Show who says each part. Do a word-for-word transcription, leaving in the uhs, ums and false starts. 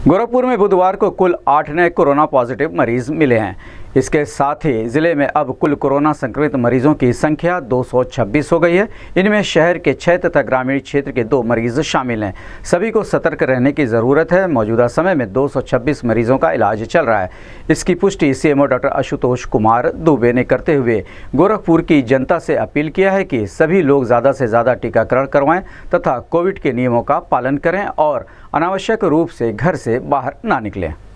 Speaker 1: गोरखपुर में बुधवार को कुल आठ नए कोरोना पॉजिटिव मरीज मिले हैं। इसके साथ ही जिले में अब कुल कोरोना संक्रमित मरीजों की संख्या दो सौ छब्बीस हो गई है। इनमें शहर के छह तथा ग्रामीण क्षेत्र के दो मरीज शामिल हैं। सभी को सतर्क रहने की ज़रूरत है। मौजूदा समय में दो सौ छब्बीस मरीजों का इलाज चल रहा है। इसकी पुष्टि सीएमओ डॉक्टर आशुतोष कुमार दुबे ने करते हुए गोरखपुर की जनता से अपील किया है कि सभी लोग ज़्यादा से ज़्यादा टीकाकरण करवाएं तथा कोविड के नियमों का पालन करें और अनावश्यक रूप से घर से बाहर ना निकलें।